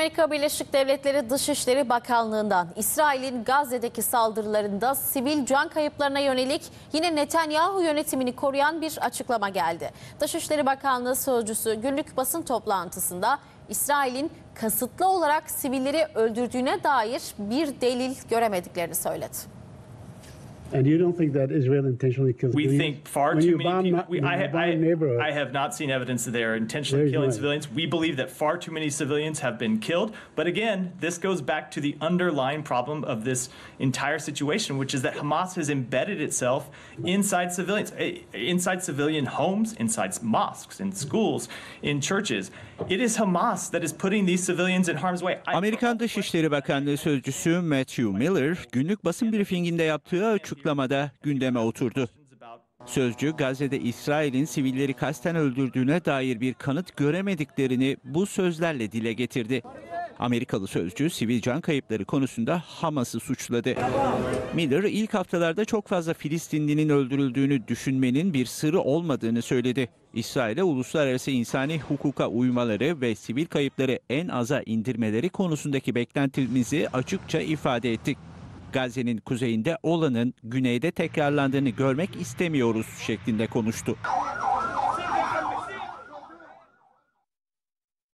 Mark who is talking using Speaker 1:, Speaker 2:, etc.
Speaker 1: Amerika Birleşik Devletleri Dışişleri Bakanlığı'ndan İsrail'in Gazze'deki saldırılarında sivil can kayıplarına yönelik yine Netanyahu yönetimini koruyan bir açıklama geldi. Dışişleri Bakanlığı sözcüsü günlük basın toplantısında İsrail'in kasıtlı olarak sivilleri öldürdüğüne dair bir delil göremediklerini söyledi.
Speaker 2: And you don't think that Israel intentionally kills
Speaker 3: We
Speaker 2: civilians?
Speaker 3: think far
Speaker 2: When
Speaker 3: too
Speaker 2: you
Speaker 3: many
Speaker 2: bomb
Speaker 3: people. I have not seen evidence that they are intentionally killing civilians. We believe that far too many civilians have been killed. But again, this goes back to the underlying problem of this entire situation, which is that Hamas has embedded itself inside civilians, inside civilian homes, inside mosques, in schools, in churches. It is Hamas that is putting these civilians in harm's way.
Speaker 4: Amerikan Dışişleri Bakanlığı sözcüsü Matthew Miller, günlük basın briefinginde yaptığı açıklamada gündeme oturdu. Sözcü, Gazze'de İsrail'in sivilleri kasten öldürdüğüne dair bir kanıt göremediklerini bu sözlerle dile getirdi. Amerikalı sözcü, sivil can kayıpları konusunda Hamas'ı suçladı. Miller, ilk haftalarda çok fazla Filistinlinin öldürüldüğünü düşünmenin bir sırrı olmadığını söyledi. İsrail'e uluslararası insani hukuka uymaları ve sivil kayıpları en aza indirmeleri konusundaki beklentimizi açıkça ifade ettik. Gazze'nin kuzeyinde olanın güneyde tekrarlandığını görmek istemiyoruz şeklinde konuştu.